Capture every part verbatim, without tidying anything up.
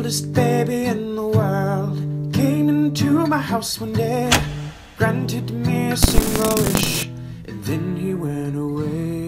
oldest baby in the world came into my house one day, granted me a single wish, and then he went away.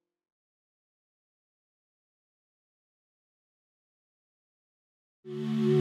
Mm-hmm.